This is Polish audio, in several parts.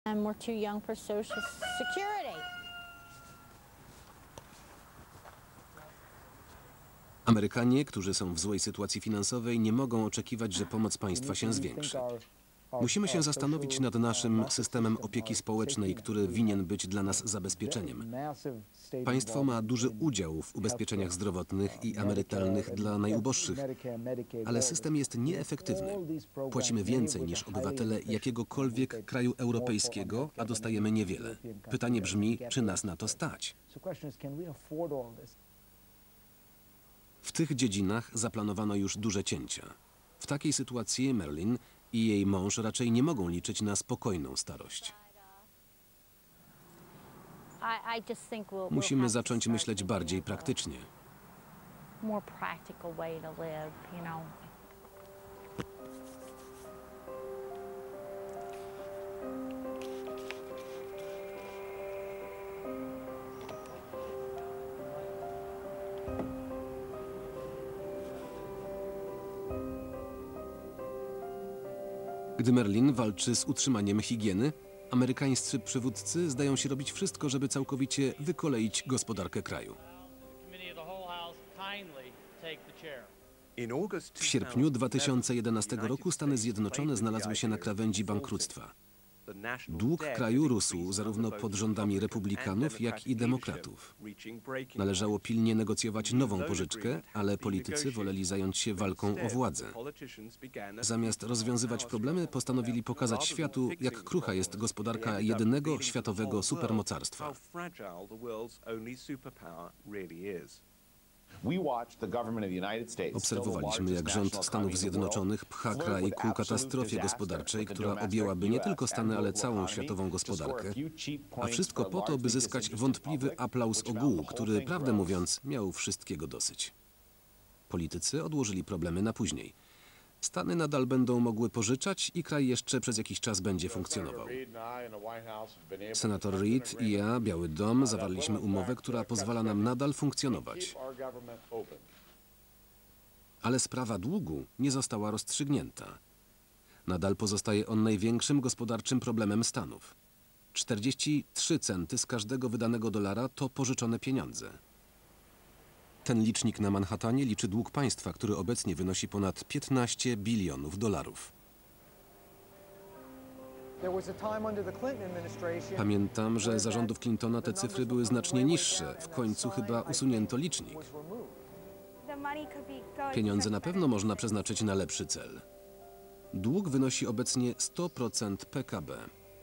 And we're too young for Social Security. Amerykanie, którzy są w złej sytuacji finansowej, nie mogą oczekiwać, że pomoc państwa się zwiększy. Musimy się zastanowić nad naszym systemem opieki społecznej, który winien być dla nas zabezpieczeniem. Państwo ma duży udział w ubezpieczeniach zdrowotnych i emerytalnych dla najuboższych, ale system jest nieefektywny. Płacimy więcej niż obywatele jakiegokolwiek kraju europejskiego, a dostajemy niewiele. Pytanie brzmi, czy nas na to stać? W tych dziedzinach zaplanowano już duże cięcia. W takiej sytuacji Marilyn i jej mąż raczej nie mogą liczyć na spokojną starość. Musimy zacząć myśleć bardziej praktycznie. Gdy Marilyn walczy z utrzymaniem higieny, amerykańscy przywódcy zdają się robić wszystko, żeby całkowicie wykoleić gospodarkę kraju. W sierpniu 2011 roku Stany Zjednoczone znalazły się na krawędzi bankructwa. Dług kraju rósł zarówno pod rządami republikanów, jak i demokratów. Należało pilnie negocjować nową pożyczkę, ale politycy woleli zająć się walką o władzę. Zamiast rozwiązywać problemy, postanowili pokazać światu, jak krucha jest gospodarka jedynego światowego supermocarstwa. Obserwowaliśmy, jak rząd Stanów Zjednoczonych pcha kraj ku katastrofie gospodarczej, która objęłaby nie tylko Stany, ale całą światową gospodarkę, a wszystko po to, by zyskać wątpliwy aplauz ogółu, który, prawdę mówiąc, miał wszystkiego dosyć. Politycy odłożyli problemy na później. Stany nadal będą mogły pożyczać i kraj jeszcze przez jakiś czas będzie funkcjonował. Senator Reid i ja, Biały Dom, zawarliśmy umowę, która pozwala nam nadal funkcjonować. Ale sprawa długu nie została rozstrzygnięta. Nadal pozostaje on największym gospodarczym problemem Stanów. 43 centy z każdego wydanego dolara to pożyczone pieniądze. Ten licznik na Manhattanie liczy dług państwa, który obecnie wynosi ponad 15 bilionów dolarów. Pamiętam, że za rządów Clintona te cyfry były znacznie niższe. W końcu chyba usunięto licznik. Pieniądze na pewno można przeznaczyć na lepszy cel. Dług wynosi obecnie 100% PKB.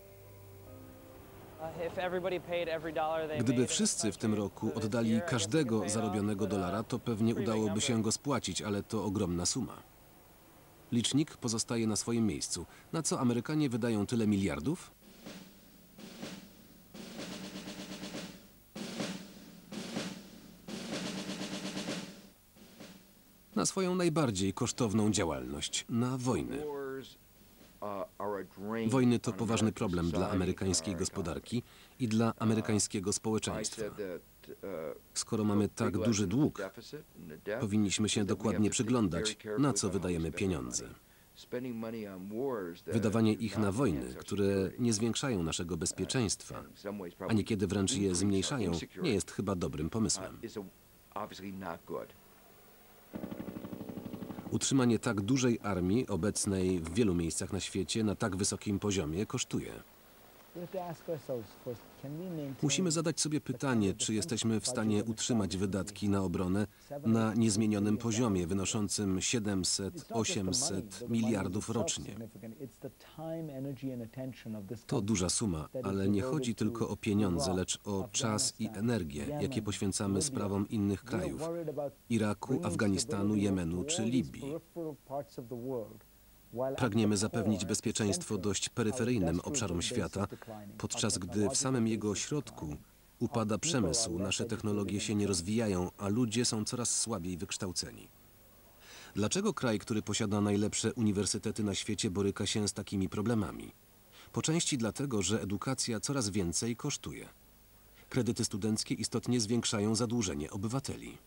Gdyby wszyscy w tym roku oddali każdego zarobionego dolara, to pewnie udałoby się go spłacić, ale to ogromna suma. Licznik pozostaje na swoim miejscu. Na co Amerykanie wydają tyle miliardów? Na swoją najbardziej kosztowną działalność, na wojny. Wojny to poważny problem dla amerykańskiej gospodarki i dla amerykańskiego społeczeństwa. Skoro mamy tak duży dług, powinniśmy się dokładnie przyglądać, na co wydajemy pieniądze. Wydawanie ich na wojny, które nie zwiększają naszego bezpieczeństwa, a niekiedy wręcz je zmniejszają, nie jest chyba dobrym pomysłem. Utrzymanie tak dużej armii, obecnej w wielu miejscach na świecie, na tak wysokim poziomie, kosztuje. Musimy zadać sobie pytanie, czy jesteśmy w stanie utrzymać wydatki na obronę na niezmienionym poziomie, wynoszącym 700–800 miliardów rocznie. To duża suma, ale nie chodzi tylko o pieniądze, lecz o czas i energię, jakie poświęcamy sprawom innych krajów – Iraku, Afganistanu, Jemenu czy Libii. Pragniemy zapewnić bezpieczeństwo dość peryferyjnym obszarom świata, podczas gdy w samym jego środku upada przemysł, nasze technologie się nie rozwijają, a ludzie są coraz słabiej wykształceni. Dlaczego kraj, który posiada najlepsze uniwersytety na świecie, boryka się z takimi problemami? Po części dlatego, że edukacja coraz więcej kosztuje. Kredyty studenckie istotnie zwiększają zadłużenie obywateli.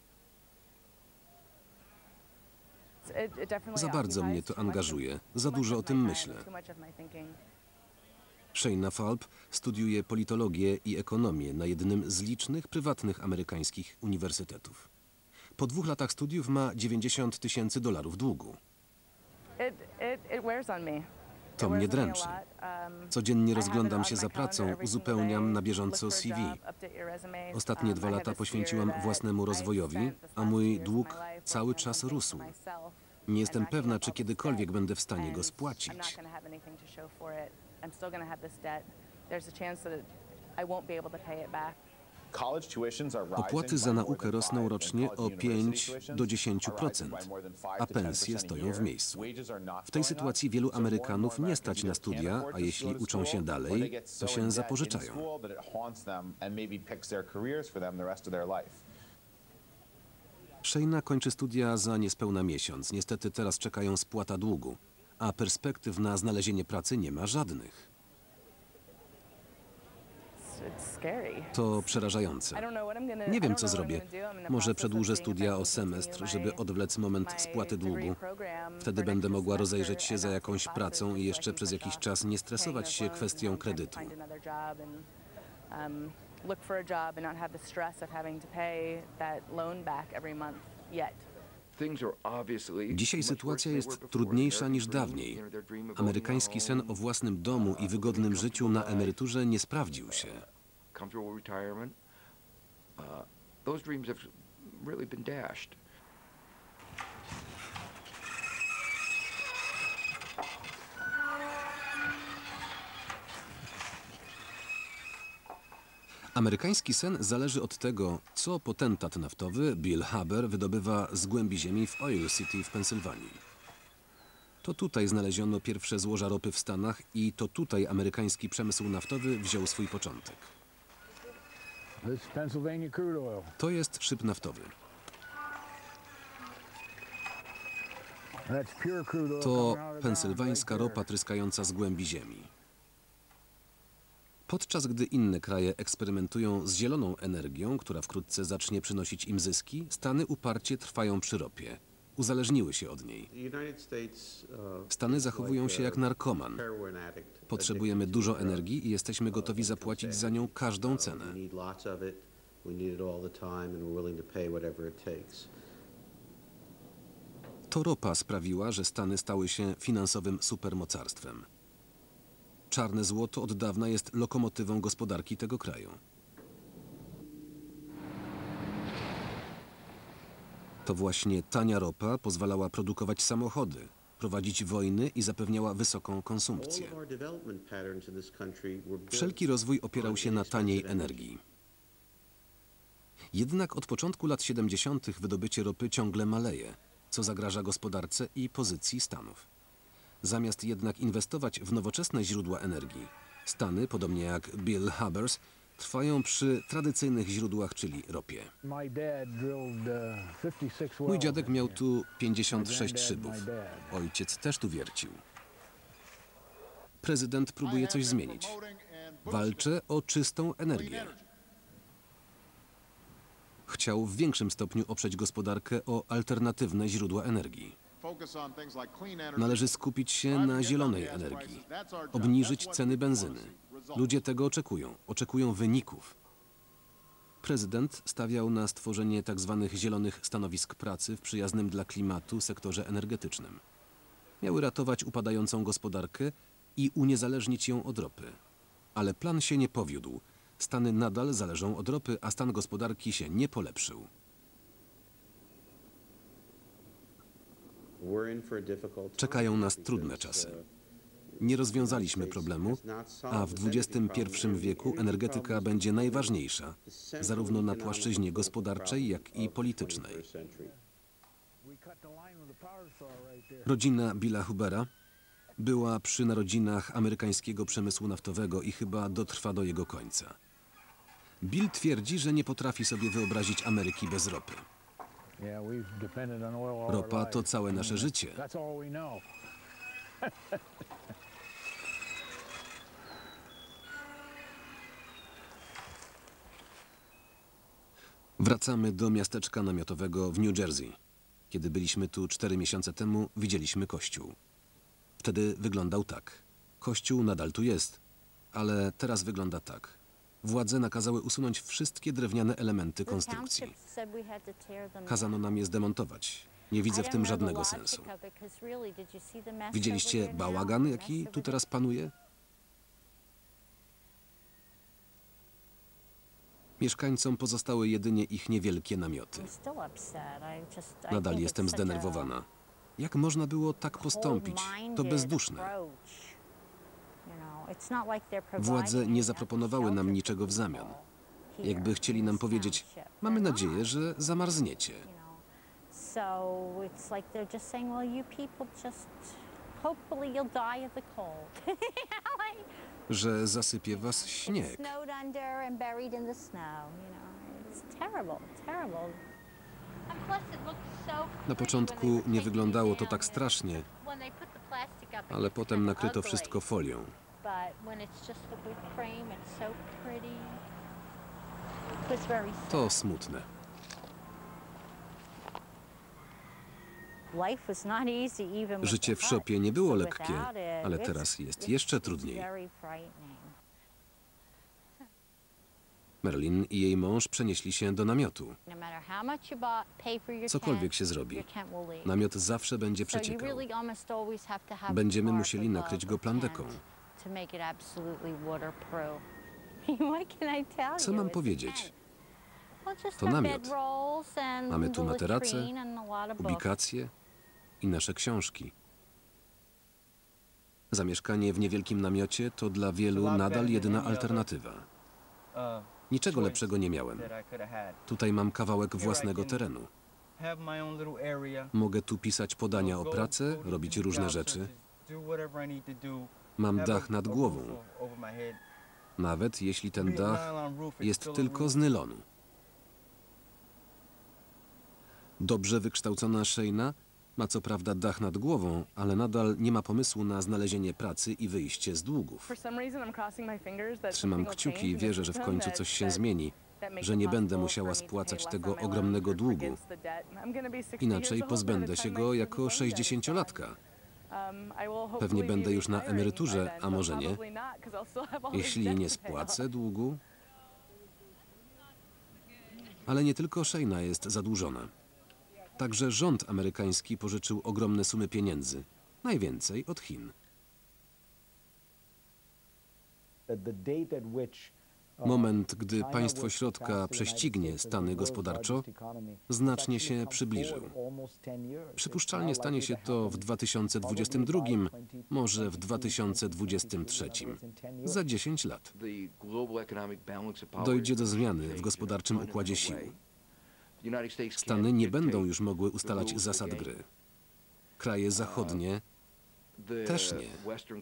Za bardzo mnie to angażuje, za dużo o tym myślę. Shayna Falb studiuje politologię i ekonomię na jednym z licznych prywatnych amerykańskich uniwersytetów. Po 2 latach studiów ma $90,000 długu. To mnie dręczy. Codziennie rozglądam się za pracą, uzupełniam na bieżąco CV. Ostatnie 2 lata poświęciłam własnemu rozwojowi, a mój dług cały czas rósł. Nie jestem pewna, czy kiedykolwiek będę w stanie go spłacić. Opłaty za naukę rosną rocznie o 5 do 10%, a pensje stoją w miejscu. W tej sytuacji wielu Amerykanów nie stać na studia, a jeśli uczą się dalej, to się zapożyczają. Shayna kończy studia za niespełna miesiąc. Niestety teraz czekają spłata długu, a perspektyw na znalezienie pracy nie ma żadnych. To przerażające. Nie wiem, co zrobię. Może przedłużę studia o semestr, żeby odwlec moment spłaty długu. Wtedy będę mogła rozejrzeć się za jakąś pracą i jeszcze przez jakiś czas nie stresować się kwestią kredytu. Dzisiaj sytuacja jest trudniejsza niż dawniej. Amerykański sen o własnym domu i wygodnym życiu na emeryturze nie sprawdził się. Amerykański sen zależy od tego, co potentat naftowy Bill Huber wydobywa z głębi ziemi w Oil City w Pensylwanii. To tutaj znaleziono pierwsze złoża ropy w Stanach i to tutaj amerykański przemysł naftowy wziął swój początek. To jest szyb naftowy. To pensylwańska ropa tryskająca z głębi ziemi. Podczas gdy inne kraje eksperymentują z zieloną energią, która wkrótce zacznie przynosić im zyski, Stany uparcie trwają przy ropie. Uzależniły się od niej. Stany zachowują się jak narkoman. Potrzebujemy dużo energii i jesteśmy gotowi zapłacić za nią każdą cenę. To ropa sprawiła, że Stany stały się finansowym supermocarstwem. Czarne złoto od dawna jest lokomotywą gospodarki tego kraju. To właśnie tania ropa pozwalała produkować samochody, prowadzić wojny i zapewniała wysoką konsumpcję. Wszelki rozwój opierał się na taniej energii. Jednak od początku lat 70. wydobycie ropy ciągle maleje, co zagraża gospodarce i pozycji Stanów. Zamiast jednak inwestować w nowoczesne źródła energii, Stany, podobnie jak Bill Hubbers, trwają przy tradycyjnych źródłach, czyli ropie. Mój dziadek miał tu 56 szybów. Ojciec też tu wiercił. Prezydent próbuje coś zmienić. Walczę o czystą energię. Chciał w większym stopniu oprzeć gospodarkę o alternatywne źródła energii. Należy skupić się na zielonej energii, obniżyć ceny benzyny. Ludzie tego oczekują, oczekują wyników. Prezydent stawiał na stworzenie tzw. zielonych stanowisk pracy w przyjaznym dla klimatu sektorze energetycznym. Miały ratować upadającą gospodarkę i uniezależnić ją od ropy. Ale plan się nie powiódł. Stany nadal zależą od ropy, a stan gospodarki się nie polepszył. Czekają nas trudne czasy. Nie rozwiązaliśmy problemu, a w XXI wieku energetyka będzie najważniejsza, zarówno na płaszczyźnie gospodarczej, jak i politycznej. Rodzina Billa Hubera była przy narodzinach amerykańskiego przemysłu naftowego i chyba dotrwa do jego końca. Bill twierdzi, że nie potrafi sobie wyobrazić Ameryki bez ropy. Ropa to całe nasze życie. Wracamy do miasteczka namiotowego w New Jersey. Kiedy byliśmy tu 4 miesiące temu, widzieliśmy kościół. Wtedy wyglądał tak. Kościół nadal tu jest, ale teraz wygląda tak. Władze nakazały usunąć wszystkie drewniane elementy konstrukcji. Kazano nam je zdemontować. Nie widzę w tym żadnego sensu. Widzieliście bałagan, jaki tu teraz panuje? Mieszkańcom pozostały jedynie ich niewielkie namioty. Nadal jestem zdenerwowana. Jak można było tak postąpić? To bezduszne. Władze nie zaproponowały nam niczego w zamian. Jakby chcieli nam powiedzieć, mamy nadzieję, że zamarzniecie. Że zasypie was śnieg. Na początku nie wyglądało to tak strasznie, ale potem nakryto wszystko folią. To smutne. Życie w szopie nie było lekkie, ale teraz jest jeszcze trudniej. Marilyn i jej mąż przenieśli się do namiotu. Cokolwiek się zrobi, namiot zawsze będzie przeciekał. Będziemy musieli nakryć go plandeką. Co mam powiedzieć? To namiot. Mamy tu materace, ubikacje i nasze książki. Zamieszkanie w niewielkim namiocie to dla wielu nadal jedyna alternatywa. Niczego lepszego nie miałem. Tutaj mam kawałek własnego terenu. Mogę tu pisać podania o pracę, robić różne rzeczy. Mam dach nad głową, nawet jeśli ten dach jest tylko z nylonu. Dobrze wykształcona Shayna ma co prawda dach nad głową, ale nadal nie ma pomysłu na znalezienie pracy i wyjście z długów. Trzymam kciuki i wierzę, że w końcu coś się zmieni, że nie będę musiała spłacać tego ogromnego długu. Inaczej pozbędę się go jako 60-latka. Pewnie będę już na emeryturze, a może nie. Jeśli nie spłacę długu... Ale nie tylko Shayna jest zadłużona. Także rząd amerykański pożyczył ogromne sumy pieniędzy. Najwięcej od Chin. Moment, gdy państwo środka prześcignie Stany gospodarczo, znacznie się przybliżył. Przypuszczalnie stanie się to w 2022, może w 2023, za 10 lat. Dojdzie do zmiany w gospodarczym układzie sił. Stany nie będą już mogły ustalać zasad gry. Kraje zachodnie też nie.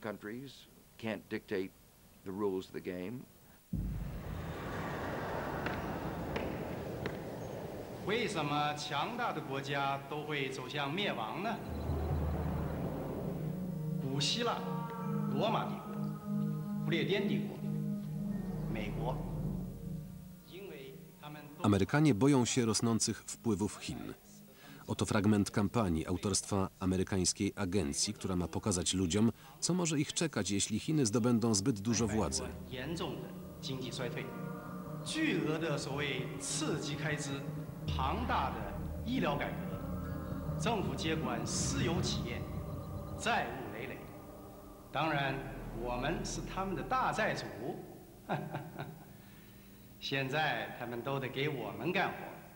为什么强大的国家都会走向灭亡呢？古希腊、罗马帝国、不列颠帝国、美国，因为他们都 Amerykanie boją się rosnących wpływów Chin. Oto fragment kampanii autorstwa amerykańskiej agencji, która ma pokazać ludziom, co może ich czekać, jeśli Chiny zdobędą zbyt dużo władzy. 严重的经济衰退，巨额的所谓刺激开支，庞大的医疗改革，政府接管私有企业，债务累累。当然，我们是他们的大债主。现在他们都得给我们干活。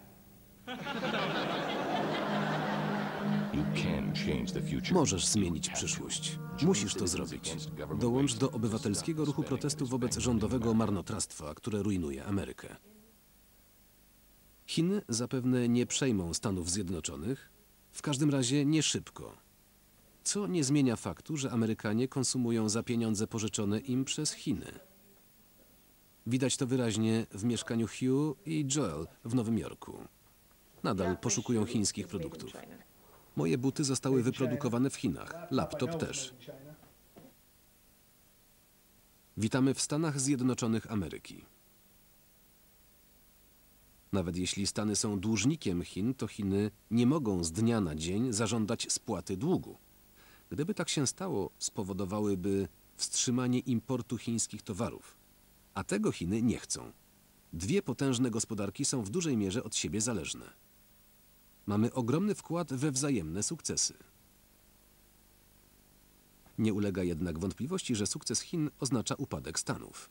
Możesz zmienić przyszłość. Musisz to zrobić. Dołącz do obywatelskiego ruchu protestu wobec rządowego marnotrawstwa, które rujnuje Amerykę. Chiny zapewne nie przejmą Stanów Zjednoczonych, w każdym razie nie szybko. Co nie zmienia faktu, że Amerykanie konsumują za pieniądze pożyczone im przez Chiny. Widać to wyraźnie w mieszkaniu Hugh i Joel w Nowym Jorku. Nadal poszukują chińskich produktów. Moje buty zostały wyprodukowane w Chinach, laptop też. Witamy w Stanach Zjednoczonych Ameryki. Nawet jeśli Stany są dłużnikiem Chin, to Chiny nie mogą z dnia na dzień zażądać spłaty długu. Gdyby tak się stało, spowodowałyby wstrzymanie importu chińskich towarów. A tego Chiny nie chcą. Dwie potężne gospodarki są w dużej mierze od siebie zależne. Mamy ogromny wkład we wzajemne sukcesy. Nie ulega jednak wątpliwości, że sukces Chin oznacza upadek Stanów.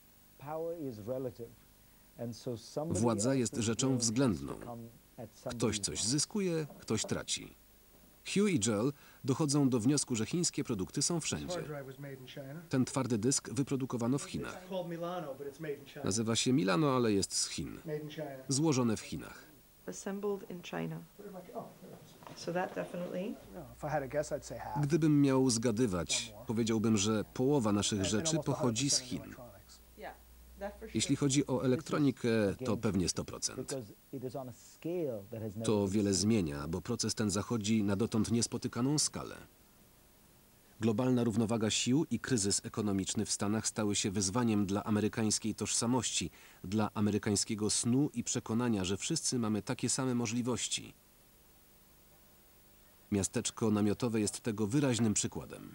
Władza jest rzeczą względną. Ktoś coś zyskuje, ktoś traci. Hugh i Joel dochodzą do wniosku, że chińskie produkty są wszędzie. Ten twardy dysk wyprodukowano w Chinach. Nazywa się Milano, ale jest z Chin. Złożone w Chinach. Gdybym miał zgadywać, powiedziałbym, że połowa naszych rzeczy pochodzi z Chin. Jeśli chodzi o elektronikę, to pewnie 100%. To wiele zmienia, bo proces ten zachodzi na dotąd niespotykaną skalę. Globalna równowaga sił i kryzys ekonomiczny w Stanach stały się wyzwaniem dla amerykańskiej tożsamości, dla amerykańskiego snu i przekonania, że wszyscy mamy takie same możliwości. Miasteczko namiotowe jest tego wyraźnym przykładem.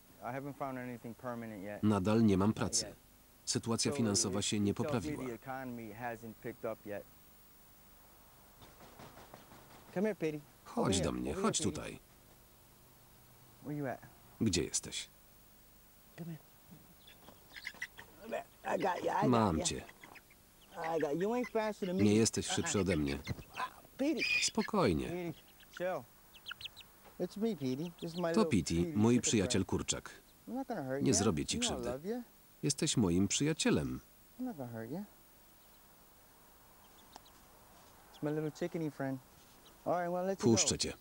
Nadal nie mam pracy. Sytuacja finansowa się nie poprawiła. Chodź do mnie, chodź tutaj. Gdzie jesteś? Mam cię. Nie jesteś szybszy ode mnie. Spokojnie. To Petey, mój przyjaciel kurczak. Nie zrobię ci krzywdy. Jesteś moim przyjacielem. Puszczę cię.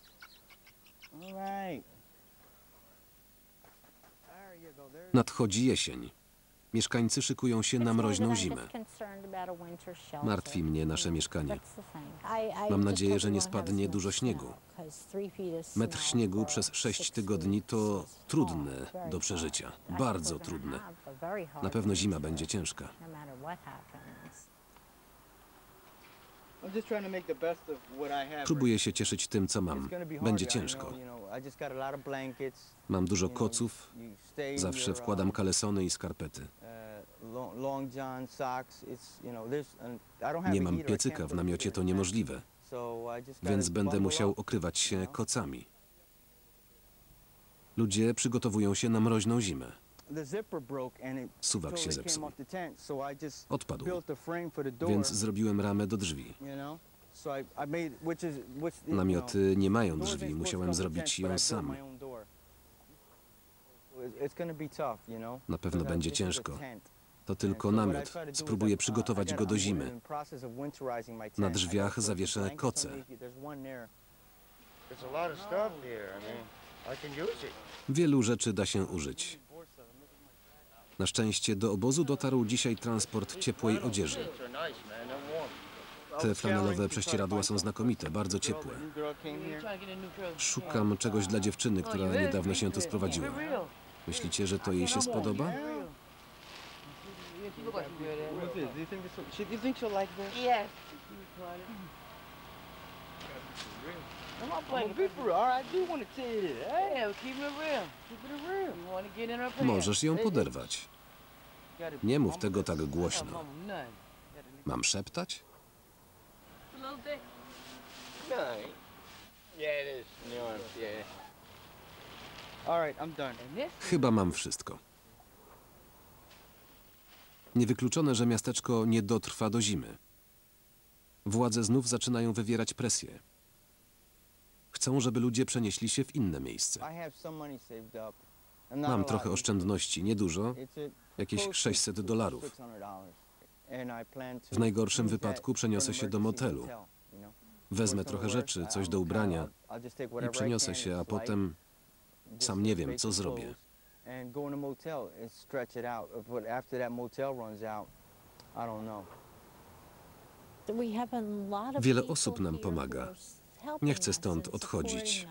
Nadchodzi jesień. Mieszkańcy szykują się na mroźną zimę. Martwi mnie nasze mieszkanie. Mam nadzieję, że nie spadnie dużo śniegu. Metr śniegu przez 6 tygodni to trudne do przeżycia. Bardzo trudne. Na pewno zima będzie ciężka. Próbuję się cieszyć tym, co mam. Będzie ciężko. Mam dużo koców. Zawsze wkładam kalesony i skarpety. Nie mam piecyka w namiocie, to niemożliwe. Więc będę musiał okrywać się kocami. Ludzie przygotowują się na mroźną zimę. Suwak się zepsuł. Odpadł. Więc zrobiłem ramę do drzwi. Namioty nie mają drzwi. Musiałem zrobić ją sam. Na pewno będzie ciężko. To tylko namiot. Spróbuję przygotować go do zimy. Na drzwiach zawieszę koce. Wielu rzeczy da się użyć. Na szczęście do obozu dotarł dzisiaj transport ciepłej odzieży. Te flanelowe prześcieradła są znakomite, bardzo ciepłe. Szukam czegoś dla dziewczyny, która niedawno się tu sprowadziła. Myślicie, że to jej się spodoba? Możesz ją poderwać. Nie mów tego tak głośno. Mam szeptać? Chyba mam wszystko. Niewykluczone, że miasteczko nie dotrwa do zimy. Władze znów zaczynają wywierać presję. Chcą, żeby ludzie przenieśli się w inne miejsce. Mam trochę oszczędności, niedużo, jakieś $600. W najgorszym wypadku przeniosę się do motelu. Wezmę trochę rzeczy, coś do ubrania i przeniosę się, a potem sam nie wiem, co zrobię. Wiele osób nam pomaga. Nie chcę stąd odchodzić.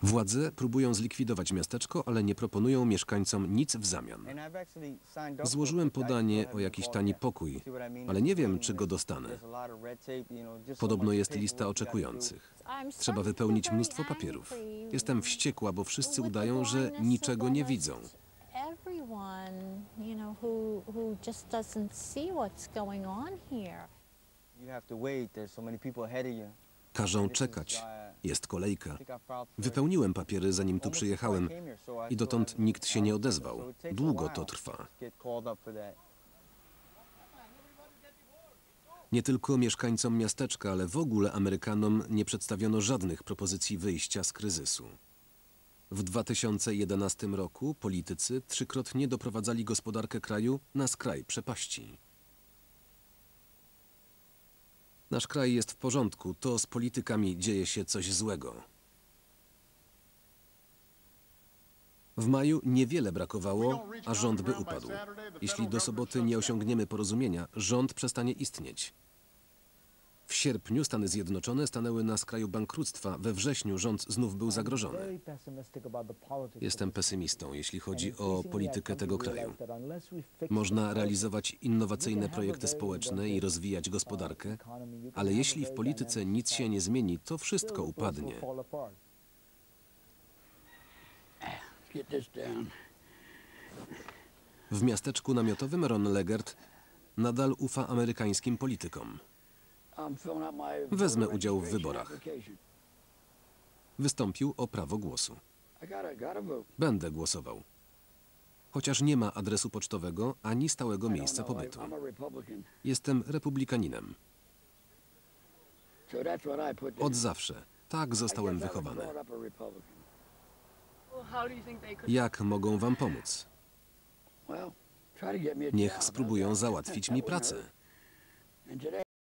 Władze próbują zlikwidować miasteczko, ale nie proponują mieszkańcom nic w zamian. Złożyłem podanie o jakiś tani pokój, ale nie wiem, czy go dostanę. Podobno jest lista oczekujących. Trzeba wypełnić mnóstwo papierów. Jestem wściekła, bo wszyscy udają, że niczego nie widzą. Każą czekać. Jest kolejka. Wypełniłem papiery, zanim tu przyjechałem i dotąd nikt się nie odezwał. Długo to trwa. Nie tylko mieszkańcom miasteczka, ale w ogóle Amerykanom nie przedstawiono żadnych propozycji wyjścia z kryzysu. W 2011 roku politycy trzykrotnie doprowadzali gospodarkę kraju na skraj przepaści. Nasz kraj jest w porządku, to z politykami dzieje się coś złego. W maju niewiele brakowało, a rząd by upadł. Jeśli do soboty nie osiągniemy porozumienia, rząd przestanie istnieć. W sierpniu Stany Zjednoczone stanęły na skraju bankructwa, we wrześniu rząd znów był zagrożony. Jestem pesymistą, jeśli chodzi o politykę tego kraju. Można realizować innowacyjne projekty społeczne i rozwijać gospodarkę, ale jeśli w polityce nic się nie zmieni, to wszystko upadnie. W miasteczku namiotowym Ron Legert nadal ufa amerykańskim politykom. Wezmę udział w wyborach. Wystąpił o prawo głosu. Będę głosował. Chociaż nie ma adresu pocztowego ani stałego miejsca pobytu. Jestem republikaninem. Od zawsze. Tak zostałem wychowany. Jak mogą wam pomóc? Niech spróbują załatwić mi pracę.